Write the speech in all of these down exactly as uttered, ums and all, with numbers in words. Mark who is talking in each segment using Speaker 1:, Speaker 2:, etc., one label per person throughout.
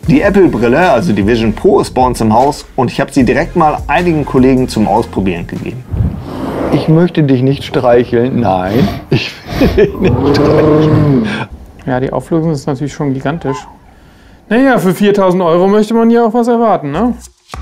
Speaker 1: Die Apple-Brille, also die Vision Pro, ist bei uns im Haus und ich habe sie direkt mal einigen Kollegen zum Ausprobieren gegeben.
Speaker 2: Ich möchte dich nicht streicheln. Nein, ich will dich nicht streicheln.
Speaker 3: Ja, die Auflösung ist natürlich schon gigantisch. Naja, für viertausend Euro möchte man hier auch was erwarten, ne?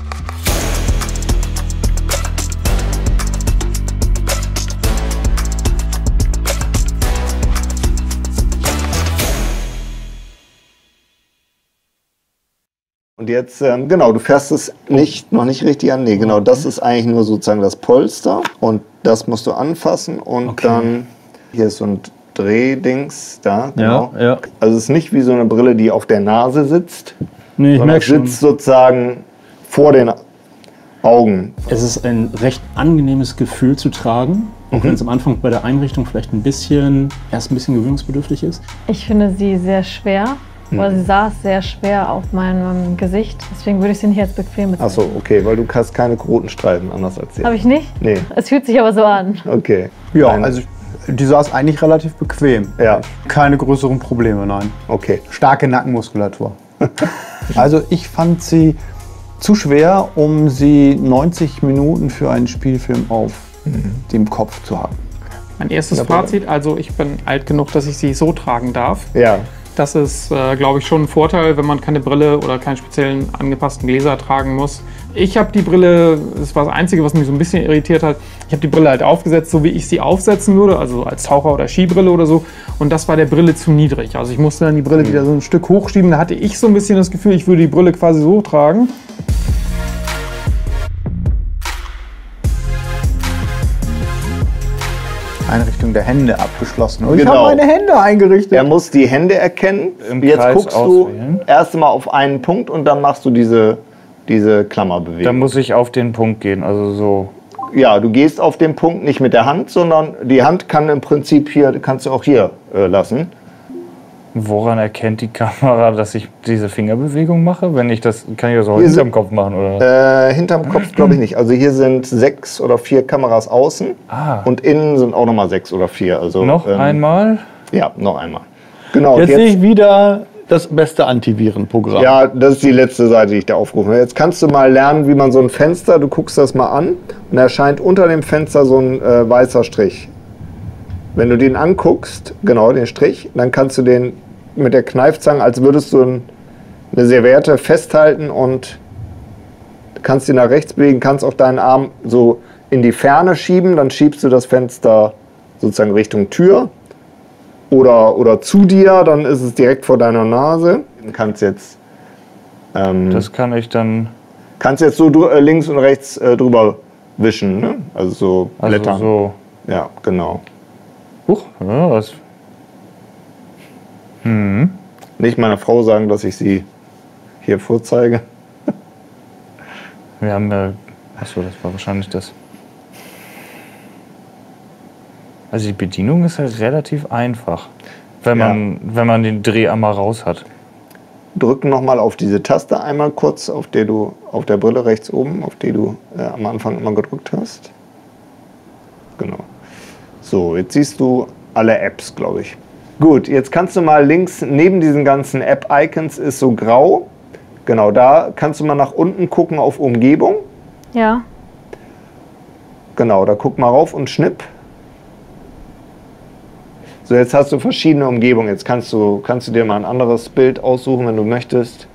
Speaker 1: Und jetzt, ähm, genau, du fährst es nicht, noch nicht richtig an. Nee, genau, das ist eigentlich nur sozusagen das Polster. Und das musst du anfassen und okay. Dann, hier ist so ein Drehdings da, genau.
Speaker 2: Ja, ja.
Speaker 1: Also es ist nicht wie so eine Brille, die auf der Nase sitzt.
Speaker 2: Nee, ich merke schon.
Speaker 1: Sitzt sozusagen vor den Augen.
Speaker 4: Es ist ein recht angenehmes Gefühl zu tragen. Auch mhm. wenn es am Anfang bei der Einrichtung vielleicht ein bisschen, erst ein bisschen gewöhnungsbedürftig ist.
Speaker 5: Ich finde sie sehr schwer. Oder sie saß sehr schwer auf meinem Gesicht, deswegen würde ich sie nicht als bequem bezeichnen.
Speaker 1: Achso, okay, weil du hast keine Quotenstreifen, anders als sie.
Speaker 5: Habe ich nicht?
Speaker 1: Nee.
Speaker 5: Es fühlt sich aber so an.
Speaker 1: Okay.
Speaker 2: Ja, also die saß eigentlich relativ bequem.
Speaker 1: Ja.
Speaker 2: Keine größeren Probleme, nein.
Speaker 1: Okay.
Speaker 2: Starke Nackenmuskulatur. Also ich fand sie zu schwer, um sie neunzig Minuten für einen Spielfilm auf mhm. dem Kopf zu haben.
Speaker 3: Mein erstes Fazit, also ich bin alt genug, dass ich sie so tragen darf.
Speaker 1: Ja.
Speaker 3: Das ist, äh, glaube ich, schon ein Vorteil, wenn man keine Brille oder keinen speziellen angepassten Gläser tragen muss. Ich habe die Brille, das war das Einzige, was mich so ein bisschen irritiert hat, ich habe die Brille halt aufgesetzt, so wie ich sie aufsetzen würde, also als Taucher- oder Skibrille oder so. Und das war der Brille zu niedrig. Also ich musste dann die Brille mhm. wieder so ein Stück hochschieben. Da hatte ich so ein bisschen das Gefühl, ich würde die Brille quasi so tragen.
Speaker 2: Einrichtung der Hände abgeschlossen. Und
Speaker 1: genau.
Speaker 2: Ich habe meine Hände eingerichtet.
Speaker 1: Er muss die Hände erkennen.
Speaker 4: Im
Speaker 1: Jetzt
Speaker 4: Kreis
Speaker 1: guckst
Speaker 4: auswählen.
Speaker 1: du erst mal auf einen Punkt und dann machst du diese, diese Klammerbewegung.
Speaker 4: Dann muss ich auf den Punkt gehen, also so.
Speaker 1: Ja, du gehst auf den Punkt nicht mit der Hand, sondern die Hand kann im Prinzip hier, kannst du auch hier äh, lassen.
Speaker 4: Woran erkennt die Kamera, dass ich diese Fingerbewegung mache? Wenn ich das, kann ich das auch hinterm Kopf machen, oder?
Speaker 1: Äh, hinterm Kopf glaube ich nicht. Also hier sind sechs oder vier Kameras außen
Speaker 4: Ah.
Speaker 1: und innen sind auch nochmal sechs oder vier. Also,
Speaker 4: Noch
Speaker 1: ähm,
Speaker 4: einmal?
Speaker 1: Ja, noch einmal. Genau.
Speaker 2: Jetzt, jetzt sehe ich wieder das beste Antivirenprogramm.
Speaker 1: Ja, das ist die letzte Seite, die ich da aufgerufen habe. Jetzt kannst du mal lernen, wie man so ein Fenster, du guckst das mal an und da erscheint unter dem Fenster so ein äh, weißer Strich. Wenn du den anguckst, genau den Strich, dann kannst du den mit der Kneifzange, als würdest du ein, eine Serviette festhalten und kannst ihn nach rechts bewegen, kannst auch deinen Arm so in die Ferne schieben, dann schiebst du das Fenster sozusagen Richtung Tür oder, oder zu dir, dann ist es direkt vor deiner Nase. Du kannst jetzt, ähm,
Speaker 4: Das kann ich dann...
Speaker 1: kannst jetzt so drü- links und rechts äh, drüber wischen, ne? Also so blättern.
Speaker 4: Also so...
Speaker 1: Ja, genau.
Speaker 4: Huch, ja, was... Hm.
Speaker 1: Nicht meiner Frau sagen, dass ich sie hier vorzeige.
Speaker 4: Wir haben ja... Achso, das war wahrscheinlich das. Also die Bedienung ist halt relativ einfach, wenn man,
Speaker 1: Ja.
Speaker 4: wenn man den Dreh einmal raus hat.
Speaker 1: Drücken nochmal auf diese Taste einmal kurz, auf der du auf der Brille rechts oben, auf die du äh, am Anfang immer gedrückt hast. Genau. So, jetzt siehst du alle Apps, glaube ich. Gut, jetzt kannst du mal links neben diesen ganzen App-Icons ist so grau. Genau, da kannst du mal nach unten gucken auf Umgebung.
Speaker 5: Ja.
Speaker 1: Genau, da guck mal rauf und schnipp. So, jetzt hast du verschiedene Umgebungen. Jetzt kannst du, kannst du dir mal ein anderes Bild aussuchen, wenn du möchtest.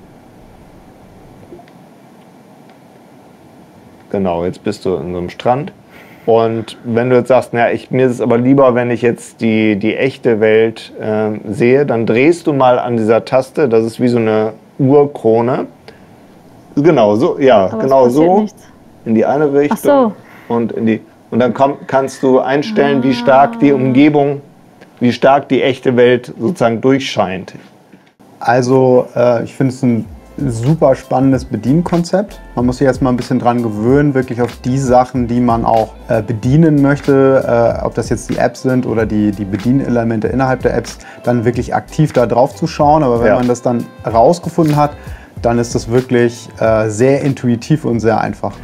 Speaker 1: Genau, jetzt bist du in so einem Strand. Und wenn du jetzt sagst, na, ich, mir ist es aber lieber, wenn ich jetzt die, die echte Welt äh, sehe, dann drehst du mal an dieser Taste. Das ist wie so eine Uhrkrone. Genau, so, ja,
Speaker 5: Aber
Speaker 1: genau
Speaker 5: es passiert
Speaker 1: so.
Speaker 5: nichts.
Speaker 1: In die eine Richtung.
Speaker 5: Ach so.
Speaker 1: Und, in die, und dann komm, kannst du einstellen, wie stark die Umgebung, wie stark die echte Welt sozusagen durchscheint.
Speaker 2: Also äh, ich finde es ein super spannendes Bedienkonzept. Man muss sich erstmal ein bisschen dran gewöhnen, wirklich auf die Sachen, die man auch äh, bedienen möchte, äh, ob das jetzt die Apps sind oder die, die Bedienelemente innerhalb der Apps, dann wirklich aktiv da drauf zu schauen. Aber wenn
Speaker 1: Ja.
Speaker 2: man das dann rausgefunden hat, dann ist das wirklich äh, sehr intuitiv und sehr einfach.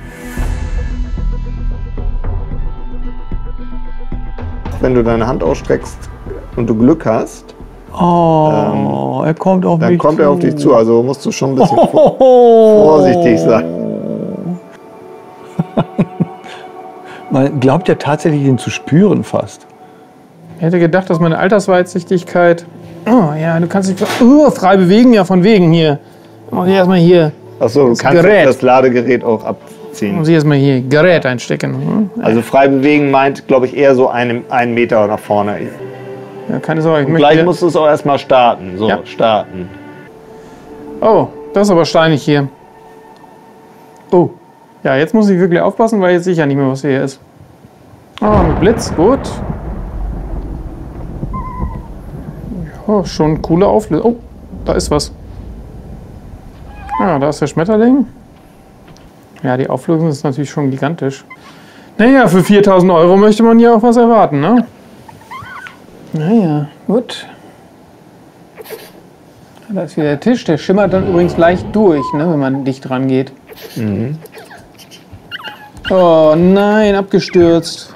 Speaker 1: Wenn du deine Hand ausstreckst und du Glück hast,
Speaker 6: Oh, ähm, er kommt auf
Speaker 1: dann
Speaker 6: mich
Speaker 1: kommt
Speaker 6: zu.
Speaker 1: er auf dich zu. Also musst du schon ein bisschen oh. vorsichtig sein.
Speaker 6: Man glaubt ja tatsächlich, ihn zu spüren fast.
Speaker 3: Ich hätte gedacht, dass meine Altersweitsichtigkeit... Oh ja, du kannst dich oh, frei bewegen, ja von wegen hier. Muss ich erstmal hier
Speaker 1: Achso, du
Speaker 3: das
Speaker 1: kannst
Speaker 3: Gerät.
Speaker 1: das Ladegerät auch abziehen.
Speaker 3: Muss ich erstmal hier Gerät einstecken. Hm?
Speaker 1: Also frei bewegen meint, glaube ich, eher so einen, einen Meter nach vorne.
Speaker 3: Ja, keine Sorge. Ich
Speaker 1: Und
Speaker 3: möchte
Speaker 1: gleich musst du es auch erstmal starten. So,
Speaker 3: Ja.
Speaker 1: starten.
Speaker 3: Oh, das ist aber steinig hier. Oh, ja, jetzt muss ich wirklich aufpassen, weil jetzt sehe ich ja nicht mehr, was hier ist. Oh, mit Blitz, gut. Oh, schon coole Auflösung. Oh, da ist was. Ja, da ist der Schmetterling. Ja, die Auflösung ist natürlich schon gigantisch. Naja, für viertausend Euro möchte man ja auch was erwarten, ne? Naja, gut. Da ist wieder der Tisch. Der schimmert dann übrigens leicht durch, ne, wenn man dicht dran geht.
Speaker 1: Mhm.
Speaker 3: Oh nein, abgestürzt.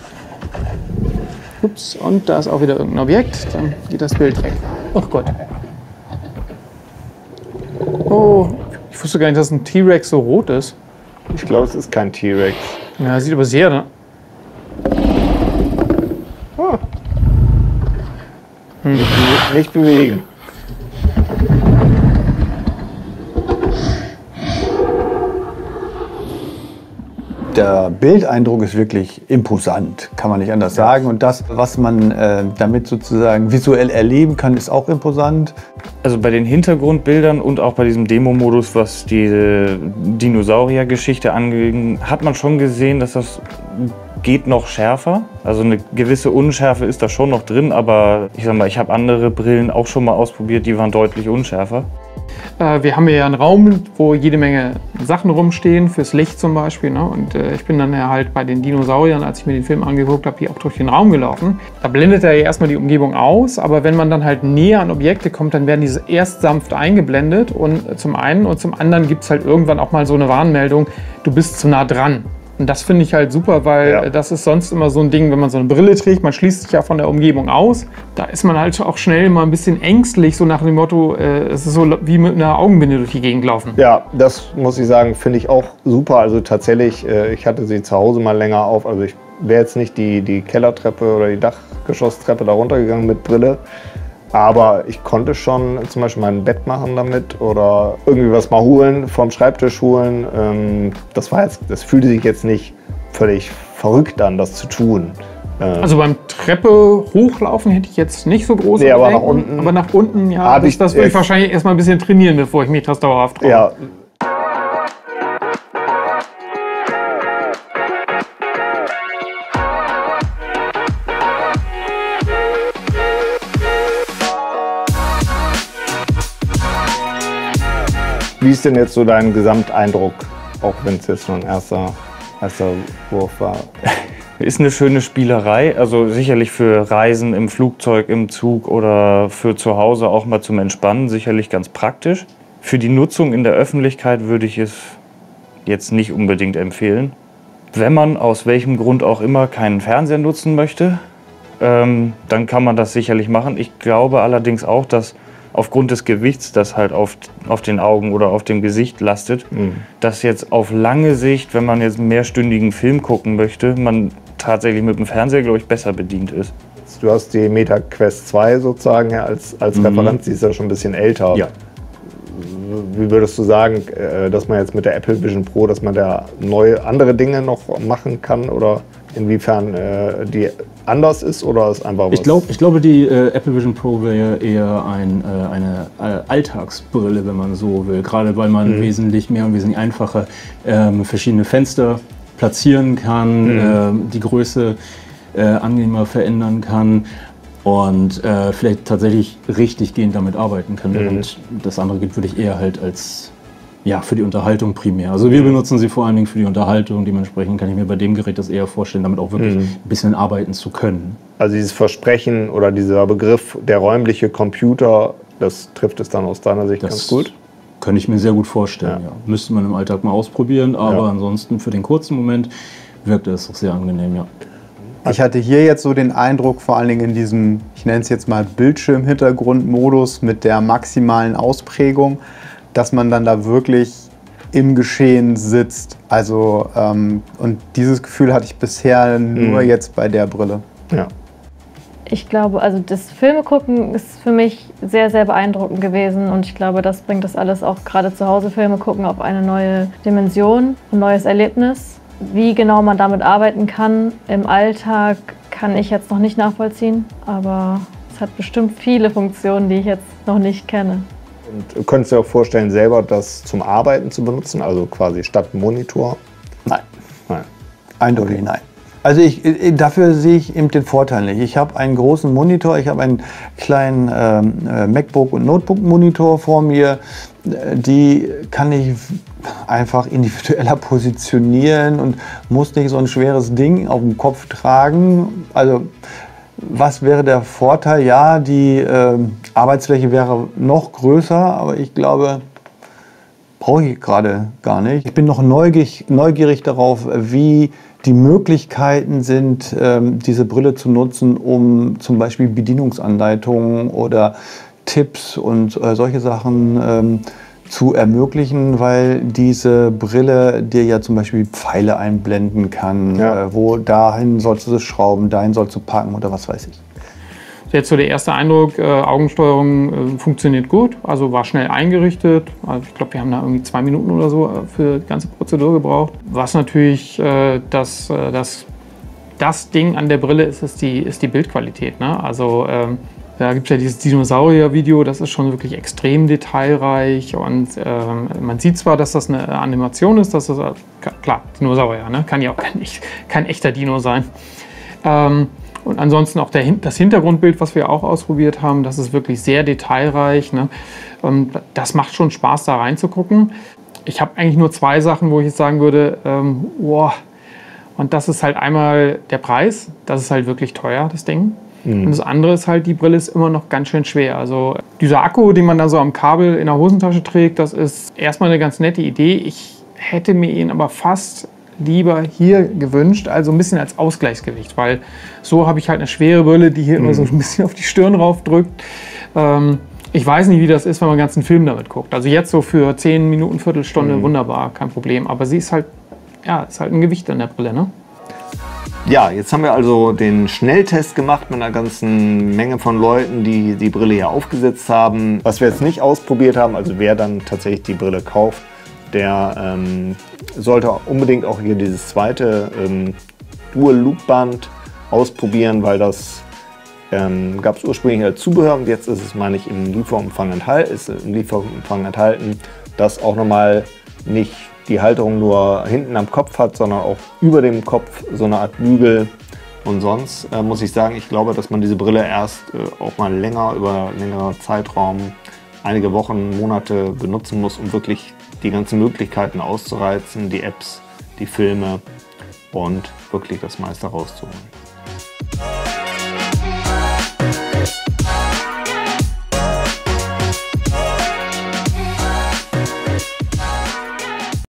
Speaker 3: Ups, und da ist auch wieder irgendein Objekt. Dann geht das Bild weg. Oh Gott. Oh, ich wusste gar nicht, dass ein T-Rex so rot ist.
Speaker 1: Ich glaube, es ist kein T-Rex.
Speaker 3: Ja, sieht aber sehr, ne?
Speaker 1: Oh. Hm. Nicht, nicht bewegen.
Speaker 6: Der Bildeindruck ist wirklich imposant, kann man nicht anders sagen. Und das, was man äh, damit sozusagen visuell erleben kann, ist auch imposant.
Speaker 7: Also bei den Hintergrundbildern und auch bei diesem Demo-Modus, was die Dinosaurier-Geschichte anging, hat man schon gesehen, dass das geht noch schärfer. Also eine gewisse Unschärfe ist da schon noch drin, aber ich sag mal, ich habe andere Brillen auch schon mal ausprobiert, die waren deutlich unschärfer.
Speaker 3: Äh, wir haben hier ja einen Raum, wo jede Menge Sachen rumstehen, fürs Licht zum Beispiel. Ne? Und äh, ich bin dann ja halt bei den Dinosauriern, als ich mir den Film angeguckt habe, hier auch durch den Raum gelaufen. Da blendet er ja erstmal die Umgebung aus, aber wenn man dann halt näher an Objekte kommt, dann werden diese erst sanft eingeblendet. Und äh, zum einen und zum anderen gibt es halt irgendwann auch mal so eine Warnmeldung, du bist zu nah dran. Und das finde ich halt super, weil
Speaker 1: Ja.
Speaker 3: das ist sonst immer so ein Ding, wenn man so eine Brille trägt, man schließt sich ja von der Umgebung aus. Da ist man halt auch schnell mal ein bisschen ängstlich, so nach dem Motto, äh, es ist so wie mit einer Augenbinde durch die Gegend laufen.
Speaker 1: Ja, das muss ich sagen, finde ich auch super. Also tatsächlich, äh, ich hatte sie zu Hause mal länger auf. Also ich wäre jetzt nicht die, die Kellertreppe oder die Dachgeschosstreppe da runtergegangen mit Brille. Aber ich konnte schon zum Beispiel mein Bett machen damit oder irgendwie was mal holen, vom Schreibtisch holen. Ähm, das war jetzt, das fühlte sich jetzt nicht völlig verrückt an, das zu tun. Ähm,
Speaker 3: Also beim Treppe hochlaufen hätte ich jetzt nicht so große
Speaker 1: Nee, aber nach
Speaker 3: Bedenken.
Speaker 1: unten-
Speaker 3: Aber nach unten, ja,
Speaker 1: Hab
Speaker 3: das,
Speaker 1: ich-
Speaker 3: das würde ich
Speaker 1: äh,
Speaker 3: wahrscheinlich erstmal ein bisschen trainieren, bevor ich mich das dauerhaft traue.
Speaker 1: ja, wie ist denn jetzt so dein Gesamteindruck, auch wenn es jetzt nur ein erster, erster Wurf war?
Speaker 7: Ist eine schöne Spielerei, also sicherlich für Reisen im Flugzeug, im Zug oder für zu Hause auch mal zum Entspannen, sicherlich ganz praktisch. Für die Nutzung in der Öffentlichkeit würde ich es jetzt nicht unbedingt empfehlen. Wenn man aus welchem Grund auch immer keinen Fernseher nutzen möchte, ähm, dann kann man das sicherlich machen. Ich glaube allerdings auch, dass aufgrund des Gewichts, das halt auf, auf den Augen oder auf dem Gesicht lastet,
Speaker 1: Mhm.
Speaker 7: dass jetzt auf lange Sicht, wenn man jetzt einen mehrstündigen Film gucken möchte, man tatsächlich mit dem Fernseher, glaube ich, besser bedient ist.
Speaker 1: Du hast die Meta Quest zwei sozusagen ja, als, als
Speaker 7: Mhm.
Speaker 1: Referenz, die ist ja schon ein bisschen älter.
Speaker 7: Ja.
Speaker 1: Wie würdest du sagen, äh, dass man jetzt mit der Apple Vision Pro, dass man da neue, andere Dinge noch machen kann oder inwiefern äh, die anders ist oder ist einfach was?
Speaker 4: Ich, glaub, ich glaube, die äh, Apple Vision Pro wäre eher ein, äh, eine äh, Alltagsbrille, wenn man so will. Gerade weil man
Speaker 1: Mhm.
Speaker 4: wesentlich mehr und wesentlich einfacher ähm, verschiedene Fenster platzieren kann,
Speaker 1: Mhm.
Speaker 4: ähm, die Größe äh, angenehmer verändern kann und äh, vielleicht tatsächlich richtig gehend damit arbeiten kann.
Speaker 1: Mhm.
Speaker 4: Und das andere gilt würde ich eher halt als ja, für die Unterhaltung primär. Also wir benutzen sie vor allen Dingen für die Unterhaltung. Dementsprechend kann ich mir bei dem Gerät das eher vorstellen, damit auch wirklich
Speaker 1: Mhm.
Speaker 4: ein bisschen arbeiten zu können.
Speaker 1: Also dieses Versprechen oder dieser Begriff, der räumliche Computer, das trifft es dann aus deiner Sicht
Speaker 4: Das
Speaker 1: ganz gut?
Speaker 4: Kann ich mir sehr gut vorstellen,
Speaker 1: Ja.
Speaker 4: ja. Müsste man im Alltag mal ausprobieren, aber
Speaker 1: Ja.
Speaker 4: ansonsten für den kurzen Moment wirkt es auch sehr angenehm, ja.
Speaker 2: Ich hatte hier jetzt so den Eindruck, vor allen Dingen in diesem, ich nenne es jetzt mal Bildschirmhintergrundmodus mit der maximalen Ausprägung, dass man dann da wirklich im Geschehen sitzt. Also, ähm, und dieses Gefühl hatte ich bisher nur
Speaker 1: Mhm.
Speaker 2: jetzt bei der Brille.
Speaker 1: Ja.
Speaker 5: Ich glaube, also das Filme gucken ist für mich sehr, sehr beeindruckend gewesen und ich glaube, das bringt das alles auch gerade zu Hause Filme gucken auf eine neue Dimension, ein neues Erlebnis. Wie genau man damit arbeiten kann im Alltag, kann ich jetzt noch nicht nachvollziehen, aber es hat bestimmt viele Funktionen, die ich jetzt noch nicht kenne.
Speaker 1: Und du könntest dir auch vorstellen, selber das zum Arbeiten zu benutzen, also quasi statt Monitor?
Speaker 6: Nein,
Speaker 1: Nein.
Speaker 6: eindeutig nein. Also ich, ich- dafür sehe ich eben den Vorteil nicht. Ich habe einen großen Monitor, ich habe einen kleinen ähm, äh, MacBook- und Notebook-Monitor vor mir. Äh, Die kann ich einfach individueller positionieren und muss nicht so ein schweres Ding auf dem Kopf tragen. Also was wäre der Vorteil? Ja, die ähm, Arbeitsfläche wäre noch größer, aber ich glaube, brauche ich gerade gar nicht. Ich bin noch neugierig, neugierig darauf, wie die Möglichkeiten sind, ähm, diese Brille zu nutzen, um zum Beispiel Bedienungsanleitungen oder Tipps und äh, solche Sachen ähm, zu ermöglichen, weil diese Brille dir ja zum Beispiel Pfeile einblenden kann,
Speaker 1: Ja.
Speaker 6: äh, wo dahin sollst du es schrauben, dahin sollst du packen oder was weiß ich.
Speaker 3: Jetzt so der erste Eindruck, äh, Augensteuerung äh, funktioniert gut, also war schnell eingerichtet. Also ich glaube, wir haben da irgendwie zwei Minuten oder so äh, für die ganze Prozedur gebraucht. Was natürlich äh, das, äh, das, das Ding an der Brille ist, ist die, ist die Bildqualität. Ne? Also ähm, da gibt es ja dieses Dinosaurier-Video, das ist schon wirklich extrem detailreich und ähm, man sieht zwar, dass das eine Animation ist, dass das, äh, klar, Dinosaurier, ne? Kann ja auch kein, kein echter Dino sein. Ähm, Und ansonsten auch der, das Hintergrundbild, was wir auch ausprobiert haben, das ist wirklich sehr detailreich. Ne? Und das macht schon Spaß, da reinzugucken. Ich habe eigentlich nur zwei Sachen, wo ich jetzt sagen würde, ähm, wow. Und das ist halt einmal der Preis. Das ist halt wirklich teuer, das Ding. Und das andere ist halt, die Brille ist immer noch ganz schön schwer. Also dieser Akku, den man da so am Kabel in der Hosentasche trägt, das ist erstmal eine ganz nette Idee. Ich hätte mir ihn aber fast lieber hier gewünscht, also ein bisschen als Ausgleichsgewicht, weil so habe ich halt eine schwere Brille, die hier immer so ein bisschen auf die Stirn raufdrückt. Ähm, ich weiß nicht, wie das ist, wenn man einen ganzen Film damit guckt. Also jetzt so für zehn Minuten, Viertelstunde, wunderbar, kein Problem. Aber sie ist halt, ja, ist halt ein Gewicht an der Brille, ne?
Speaker 1: Ja, jetzt haben wir also den Schnelltest gemacht mit einer ganzen Menge von Leuten, die die Brille hier aufgesetzt haben. Was wir jetzt nicht ausprobiert haben, also wer dann tatsächlich die Brille kauft, der ähm, sollte unbedingt auch hier dieses zweite ähm, Dual-Loop-Band ausprobieren, weil das ähm, gab es ursprünglich als Zubehör und jetzt ist es, meine ich, im Lieferumfang enthalten, ist im Lieferumfang enthalten, das auch nochmal nicht die Halterung nur hinten am Kopf hat, sondern auch über dem Kopf so eine Art Bügel. Und sonst äh, muss ich sagen, ich glaube, dass man diese Brille erst äh, auch mal länger, über einen längeren Zeitraum, einige Wochen, Monate benutzen muss, um wirklich die ganzen Möglichkeiten auszureizen, die Apps, die Filme und wirklich das meiste rauszuholen.